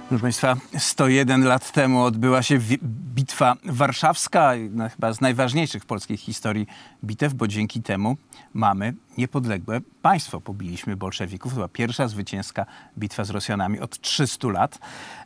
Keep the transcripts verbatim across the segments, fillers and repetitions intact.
Proszę Państwa, sto jeden lat temu odbyła się Bitwa Warszawska, jedna chyba z najważniejszych w polskiej historii bitew, bo dzięki temu mamy niepodległe państwo. Pobiliśmy bolszewików. To była pierwsza zwycięska bitwa z Rosjanami od trzystu lat.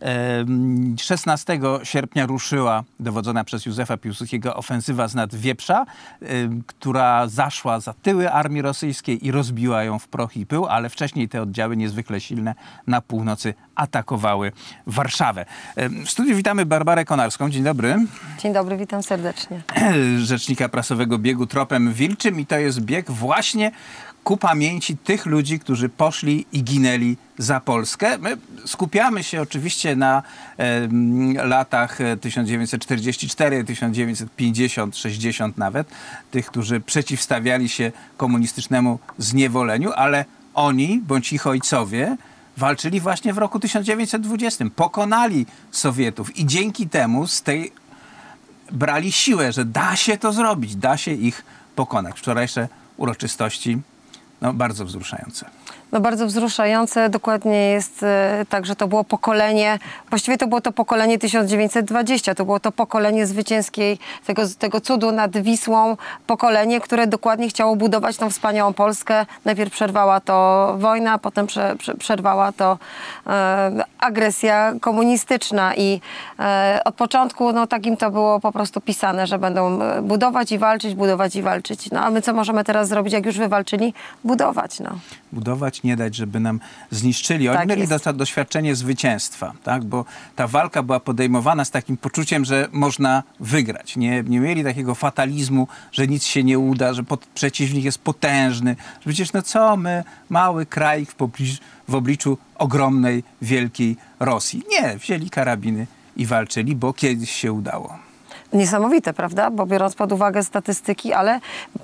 szesnastego sierpnia ruszyła dowodzona przez Józefa Piłsudskiego ofensywa z nad Wieprza, która zaszła za tyły armii rosyjskiej i rozbiła ją w proch i pył, ale wcześniej te oddziały niezwykle silne na północy atakowały Warszawę. W studiu witamy Barbarę Konarską. Dzień dobry. Dzień dobry, witam serdecznie. Rzecznika prasowego biegu Tropem Wilczym i to jest bieg właśnie ku pamięci tych ludzi, którzy poszli i ginęli za Polskę. My skupiamy się oczywiście na e, latach tysiąc dziewięćset czterdziesty czwarty, tysiąc dziewięćset pięćdziesiąty, sześćdziesiąty nawet, tych, którzy przeciwstawiali się komunistycznemu zniewoleniu, ale oni, bądź ich ojcowie, walczyli właśnie w roku tysiąc dziewięćset dwudziestym. Pokonali Sowietów i dzięki temu z tej brali siłę, że da się to zrobić, da się ich pokonać. Wczorajsze uroczystości, no, bardzo wzruszające. No bardzo wzruszające. Dokładnie jest e, tak, że to było pokolenie, właściwie to było to pokolenie tysiąc dziewięćset dwudzieste. To było to pokolenie zwycięskiej, tego, tego cudu nad Wisłą. Pokolenie, które dokładnie chciało budować tą wspaniałą Polskę. Najpierw przerwała to wojna, potem prze, prze, przerwała to e, agresja komunistyczna. I e, od początku no, takim to było po prostu pisane, że będą budować i walczyć, budować i walczyć. No a my co możemy teraz zrobić, jak już wywalczyli? Budować. No. Budować, nie dać, żeby nam zniszczyli. Oni Tak mieli jest. do, doświadczenie zwycięstwa, tak? Bo ta walka była podejmowana z takim poczuciem, że można wygrać. Nie, nie mieli takiego fatalizmu, że nic się nie uda, że pod, przeciwnik jest potężny. Że przecież no co my, mały kraj w, poblicz, w obliczu ogromnej, wielkiej Rosji. Nie, wzięli karabiny i walczyli, bo kiedyś się udało. Niesamowite, prawda? Bo biorąc pod uwagę statystyki, ale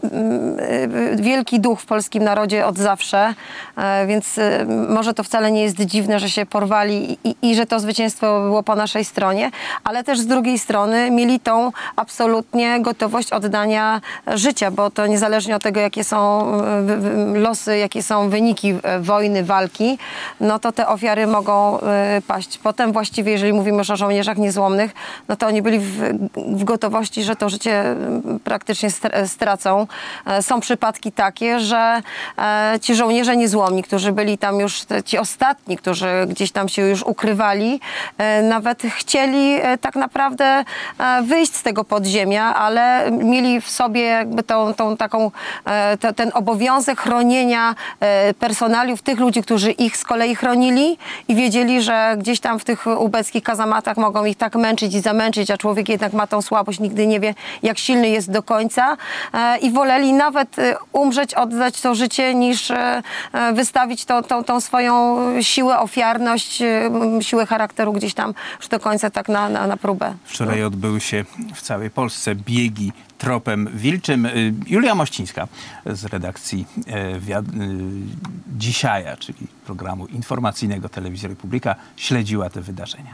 y, wielki duch w polskim narodzie od zawsze, y, więc y, może to wcale nie jest dziwne, że się porwali i, i że to zwycięstwo było po naszej stronie, ale też z drugiej strony mieli tą absolutnie gotowość oddania życia, bo to niezależnie od tego, jakie są y, losy, jakie są wyniki wojny, walki, no to te ofiary mogą y, paść. Potem właściwie, jeżeli mówimy o żołnierzach niezłomnych, no to oni byli w w gotowości, że to życie praktycznie stracą. Są przypadki takie, że ci żołnierze niezłomni, którzy byli tam już, ci ostatni, którzy gdzieś tam się już ukrywali, nawet chcieli tak naprawdę wyjść z tego podziemia, ale mieli w sobie jakby tą, tą taką, to, ten obowiązek chronienia personaliów tych ludzi, którzy ich z kolei chronili i wiedzieli, że gdzieś tam w tych ubeckich kazamatach mogą ich tak męczyć i zamęczyć, a człowiek jednak ma tą słabość, nigdy nie wie, jak silny jest do końca e, i woleli nawet e, umrzeć, oddać to życie, niż e, wystawić to, tą, tą swoją siłę, ofiarność, e, siłę charakteru gdzieś tam już do końca tak na, na, na próbę. Wczoraj odbyły się w całej Polsce biegi Tropem Wilczym. Julia Mościńska z redakcji e, Dzisiaj, czyli programu informacyjnego Telewizji Republika, śledziła te wydarzenia.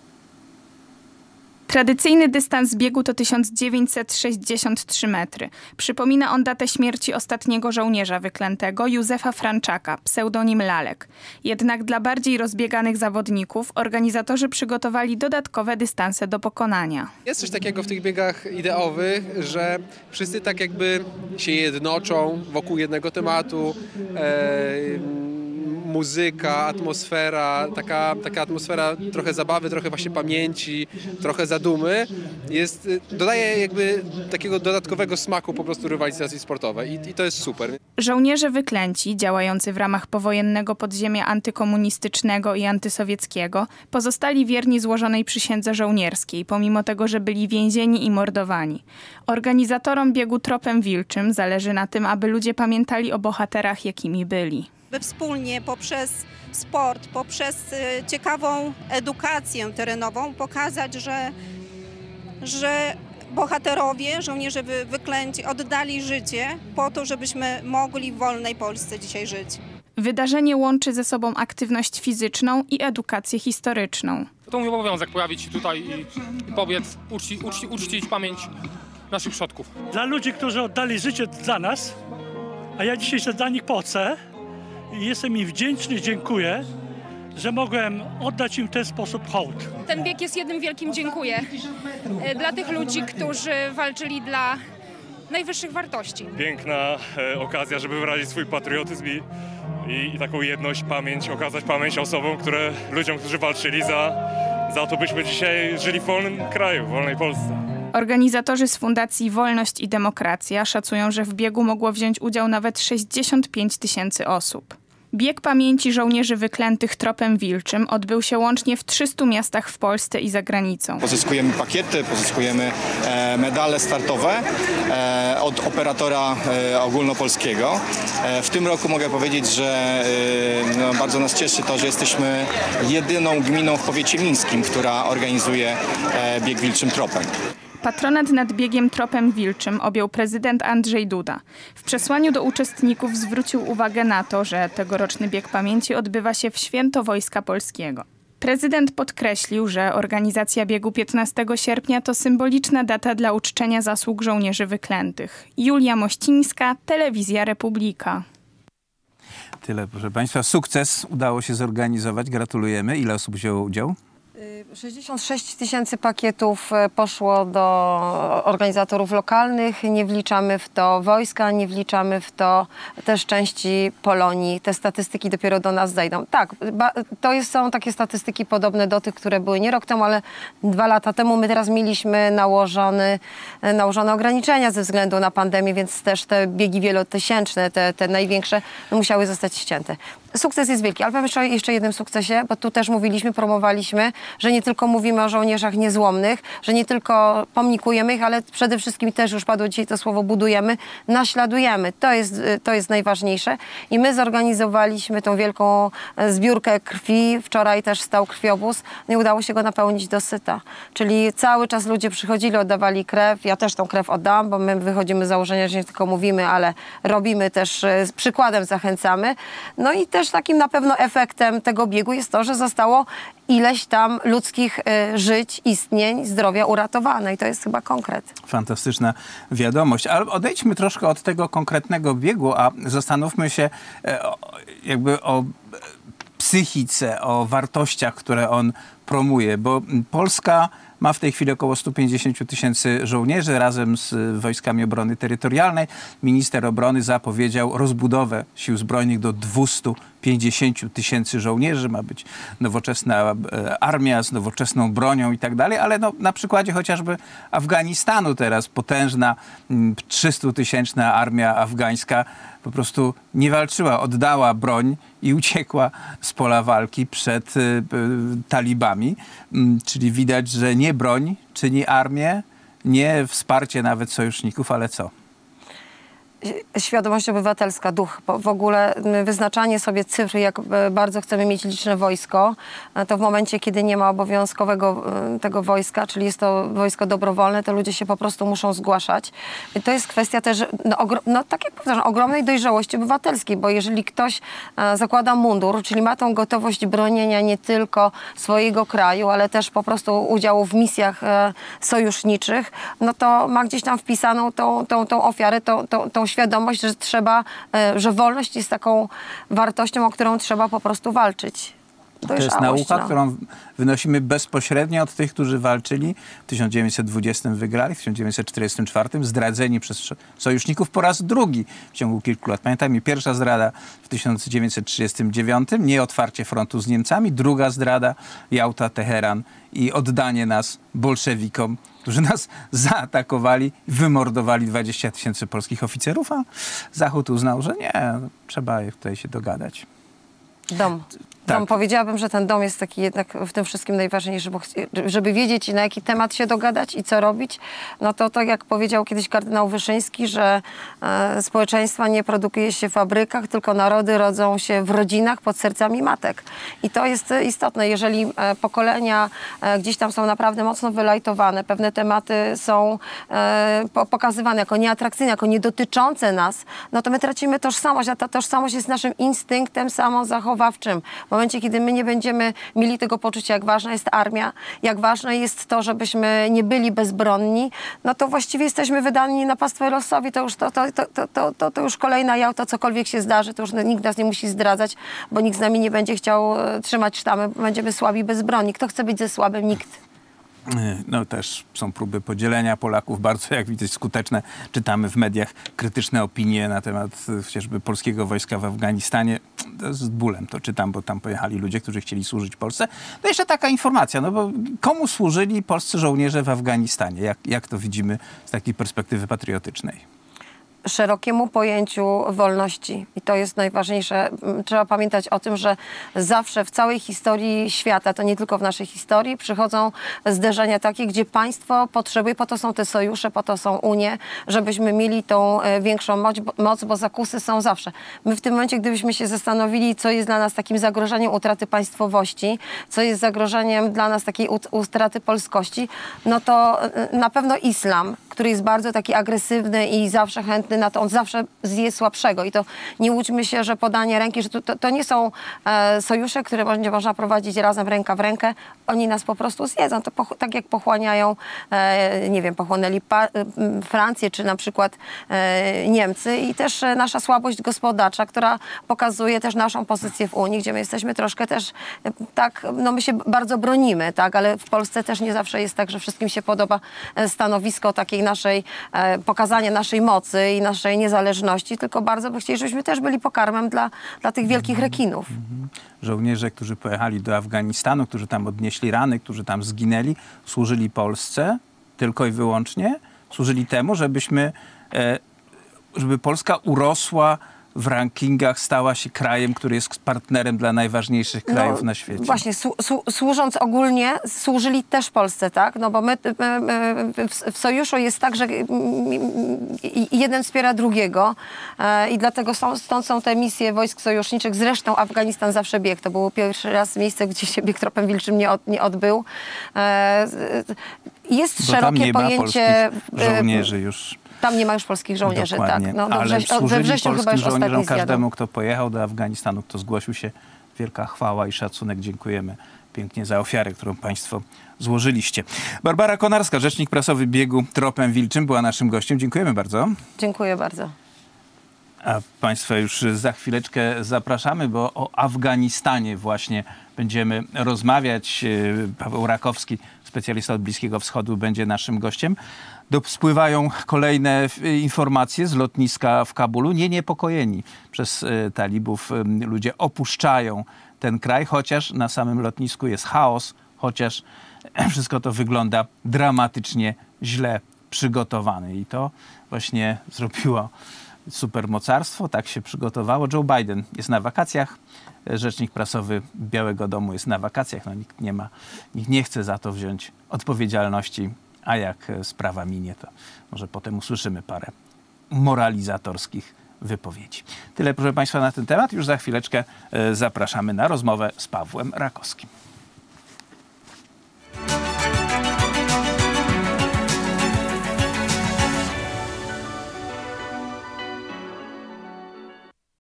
Tradycyjny dystans biegu to tysiąc dziewięćset sześćdziesiąt trzy metry. Przypomina on datę śmierci ostatniego żołnierza wyklętego, Józefa Franczaka, pseudonim Lalek. Jednak dla bardziej rozbieganych zawodników organizatorzy przygotowali dodatkowe dystanse do pokonania. Jest coś takiego w tych biegach ideowych, że wszyscy tak jakby się jednoczą wokół jednego tematu. E muzyka, atmosfera, taka, taka atmosfera trochę zabawy, trochę właśnie pamięci, trochę zadumy, jest, dodaje jakby takiego dodatkowego smaku po prostu rywalizacji sportowej i, i to jest super. Żołnierze wyklęci, działający w ramach powojennego podziemia antykomunistycznego i antysowieckiego, pozostali wierni złożonej przysiędze żołnierskiej, pomimo tego, że byli więzieni i mordowani. Organizatorom biegu Tropem Wilczym zależy na tym, aby ludzie pamiętali o bohaterach, jakimi byli. By wspólnie poprzez sport, poprzez ciekawą edukację terenową pokazać, że, że bohaterowie, żołnierze wy, wyklęci oddali życie po to, żebyśmy mogli w wolnej Polsce dzisiaj żyć. Wydarzenie łączy ze sobą aktywność fizyczną i edukację historyczną. To mój obowiązek pojawić się tutaj i, i pobiec, uczci, uczci, uczcić pamięć naszych przodków. Dla ludzi, którzy oddali życie dla nas, a ja dzisiaj się dla nich pocę, i jestem im wdzięczny, dziękuję, że mogłem oddać im w ten sposób hołd. Ten bieg jest jednym wielkim dziękuję e, dla tych ludzi, którzy walczyli dla najwyższych wartości. Piękna e, okazja, żeby wyrazić swój patriotyzm i, i, i taką jedność, pamięć, okazać pamięć osobom, które, ludziom, którzy walczyli za, za to, byśmy dzisiaj żyli w wolnym kraju, w wolnej Polsce. Organizatorzy z Fundacji Wolność i Demokracja szacują, że w biegu mogło wziąć udział nawet sześćdziesiąt pięć tysięcy osób. Bieg pamięci żołnierzy wyklętych tropem wilczym odbył się łącznie w trzystu miastach w Polsce i za granicą. Pozyskujemy pakiety, pozyskujemy e, medale startowe e, od operatora e, ogólnopolskiego. E, w tym roku mogę powiedzieć, że e, no, bardzo nas cieszy to, że jesteśmy jedyną gminą w powiecie mińskim, która organizuje e, bieg wilczym tropem. Patronat nad biegiem tropem wilczym objął prezydent Andrzej Duda. W przesłaniu do uczestników zwrócił uwagę na to, że tegoroczny bieg pamięci odbywa się w święto Wojska Polskiego. Prezydent podkreślił, że organizacja biegu piętnastego sierpnia to symboliczna data dla uczczenia zasług żołnierzy wyklętych. Julia Mościńska, Telewizja Republika. Tyle, proszę Państwa. Sukces udało się zorganizować. Gratulujemy. Ile osób wzięło udział? sześćdziesiąt sześć tysięcy pakietów poszło do organizatorów lokalnych. Nie wliczamy w to wojska, nie wliczamy w to też części Polonii. Te statystyki dopiero do nas zajdą. Tak, to jest, są takie statystyki podobne do tych, które były nie rok temu, ale dwa lata temu. My teraz mieliśmy nałożony, nałożone ograniczenia ze względu na pandemię, więc też te biegi wielotysięczne, te, te największe, musiały zostać ścięte. Sukces jest wielki, ale powiem jeszcze, jeszcze jednym sukcesie, bo tu też mówiliśmy, promowaliśmy, że nie tylko mówimy o żołnierzach niezłomnych, że nie tylko pomnikujemy ich, ale przede wszystkim też, już padło dzisiaj to słowo, budujemy, naśladujemy. To jest, to jest najważniejsze. I my zorganizowaliśmy tą wielką zbiórkę krwi. Wczoraj też stał krwiobóz. Nie udało się go napełnić do syta. Czyli cały czas ludzie przychodzili, oddawali krew. Ja też tą krew oddam, bo my wychodzimy z założenia, że nie tylko mówimy, ale robimy też, z przykładem zachęcamy. No i też takim na pewno efektem tego biegu jest to, że zostało ileś tam ludzkich y, żyć, istnień, zdrowia uratowane. I to jest chyba konkret. Fantastyczna wiadomość. Ale odejdźmy troszkę od tego konkretnego biegu, a zastanówmy się e, o, jakby o psychice, o wartościach, które on promuje. Bo Polska ma w tej chwili około stu pięćdziesięciu tysięcy żołnierzy razem z Wojskami Obrony Terytorialnej. Minister obrony zapowiedział rozbudowę sił zbrojnych do dwustu pięćdziesięciu tysięcy żołnierzy. Ma być nowoczesna armia z nowoczesną bronią i tak dalej, ale no, na przykładzie chociażby Afganistanu teraz potężna trzystutysięczna armia afgańska po prostu nie walczyła, oddała broń i uciekła z pola walki przed y, y, talibami. Y, czyli widać, że nie broń czyni armię, nie wsparcie nawet sojuszników, ale co? Świadomość obywatelska, duch. W ogóle wyznaczanie sobie cyfr, jak bardzo chcemy mieć liczne wojsko, to w momencie, kiedy nie ma obowiązkowego tego wojska, czyli jest to wojsko dobrowolne, to ludzie się po prostu muszą zgłaszać. To jest kwestia też, no, no tak jak powtarzam, ogromnej dojrzałości obywatelskiej, bo jeżeli ktoś zakłada mundur, czyli ma tą gotowość bronienia nie tylko swojego kraju, ale też po prostu udziału w misjach sojuszniczych, no to ma gdzieś tam wpisaną tą, tą, tą ofiarę, tą, tą, tą świadomość, że trzeba, że wolność jest taką wartością, o którą trzeba po prostu walczyć. To jest nauka, no. którą wynosimy bezpośrednio od tych, którzy walczyli. W tysiąc dziewięćset dwudziestym wygrali, w tysiąc dziewięćset czterdziestym czwartym zdradzeni przez sojuszników po raz drugi w ciągu kilku lat. Pamiętajmy, pierwsza zdrada w tysiąc dziewięćset trzydziestym dziewiątym, nie otwarcie frontu z Niemcami. Druga zdrada, Jałta, Teheran i oddanie nas bolszewikom, którzy nas zaatakowali, wymordowali dwadzieścia tysięcy polskich oficerów, a Zachód uznał, że nie, trzeba tutaj się dogadać. Dom. Tak. Dom. Powiedziałabym, że ten dom jest taki jednak w tym wszystkim najważniejszy, bo żeby wiedzieć, na jaki temat się dogadać i co robić, no to tak jak powiedział kiedyś kardynał Wyszyński, że e, społeczeństwa nie produkuje się w fabrykach, tylko narody rodzą się w rodzinach pod sercami matek. I to jest istotne. Jeżeli e, pokolenia e, gdzieś tam są naprawdę mocno wylajtowane, pewne tematy są e, po, pokazywane jako nieatrakcyjne, jako niedotyczące nas, no to my tracimy tożsamość, a ta tożsamość jest naszym instynktem samozachowawczym. momencie, kiedy my nie będziemy mieli tego poczucia, jak ważna jest armia, jak ważne jest to, żebyśmy nie byli bezbronni, no to właściwie jesteśmy wydani na pastwę losowi. To już, to, to, to, to, to, to, to już kolejna jałta, cokolwiek się zdarzy, to już nikt nas nie musi zdradzać, bo nikt z nami nie będzie chciał e, trzymać sztamy. Będziemy słabi bez broni. Kto chce być ze słabym? Nikt. No też są próby podzielenia Polaków, bardzo jak widać skuteczne. Czytamy w mediach krytyczne opinie na temat chociażby polskiego wojska w Afganistanie. To z bólem to czytam, bo tam pojechali ludzie, którzy chcieli służyć Polsce. No jeszcze taka informacja, no bo komu służyli polscy żołnierze w Afganistanie? Jak, jak to widzimy z takiej perspektywy patriotycznej? Szerokiemu pojęciu wolności. I to jest najważniejsze. Trzeba pamiętać o tym, że zawsze w całej historii świata, to nie tylko w naszej historii, przychodzą zderzenia takie, gdzie państwo potrzebuje, po to są te sojusze, po to są Unie, żebyśmy mieli tą większą moc, moc, bo zakusy są zawsze. My w tym momencie, gdybyśmy się zastanowili, co jest dla nas takim zagrożeniem utraty państwowości, co jest zagrożeniem dla nas takiej utraty polskości, no to na pewno islam, który jest bardzo taki agresywny i zawsze chętny na to, on zawsze zje słabszego. I to nie łudźmy się, że podanie ręki, że to, to, to nie są e, sojusze, które będzie można prowadzić razem ręka w rękę. Oni nas po prostu zjedzą. To poch- tak jak pochłaniają, e, nie wiem, pochłonęli pa- Francję czy na przykład e, Niemcy. I też e, nasza słabość gospodarcza, która pokazuje też naszą pozycję w Unii, gdzie my jesteśmy troszkę też e, tak, no my się bardzo bronimy, tak, ale w Polsce też nie zawsze jest tak, że wszystkim się podoba e, stanowisko takiej naszej, e, pokazania naszej mocy i naszej niezależności, tylko bardzo by chcieli, żebyśmy też byli pokarmem dla, dla tych wielkich rekinów. Żołnierze, którzy pojechali do Afganistanu, którzy tam odnieśli rany, którzy tam zginęli, służyli Polsce tylko i wyłącznie? Służyli temu, żebyśmy, e, żeby Polska urosła w rankingach, stała się krajem, który jest partnerem dla najważniejszych krajów no, na świecie. Właśnie, słu- słu- służąc ogólnie, służyli też Polsce, tak? No bo my, my, my w, w sojuszu jest tak, że jeden wspiera drugiego e, i dlatego są, stąd są te misje wojsk sojuszniczych. Zresztą Afganistan zawsze biegł. To było pierwszy raz miejsce, gdzie się bieg tropem wilczym nie, od, nie odbył. E, jest bo szerokie tam nie pojęcie... ma żołnierzy już. Tam nie ma już polskich żołnierzy, dokładnie. tak. No, ale wrześ- we służyli wrześniu chyba już polskim żołnierzom, ostatni zjadą. każdemu, kto pojechał do Afganistanu, kto zgłosił się. Wielka chwała i szacunek. Dziękujemy pięknie za ofiarę, którą państwo złożyliście. Barbara Konarska, rzecznik prasowy biegu Tropem Wilczym, była naszym gościem. Dziękujemy bardzo. Dziękuję bardzo. A państwa już za chwileczkę zapraszamy, bo o Afganistanie właśnie będziemy rozmawiać. Paweł Rakowski, specjalista od Bliskiego Wschodu, będzie naszym gościem. Spływają kolejne informacje z lotniska w Kabulu. Nie niepokojeni przez talibów ludzie opuszczają ten kraj, chociaż na samym lotnisku jest chaos, chociaż wszystko to wygląda dramatycznie źle przygotowane. I to właśnie zrobiło supermocarstwo, tak się przygotowało. Joe Biden jest na wakacjach, rzecznik prasowy Białego Domu jest na wakacjach. No, nikt nie ma, nikt nie chce za to wziąć odpowiedzialności, a jak sprawa minie, to może potem usłyszymy parę moralizatorskich wypowiedzi. Tyle, proszę państwa, na ten temat. Już za chwileczkę zapraszamy na rozmowę z Pawłem Rakowskim.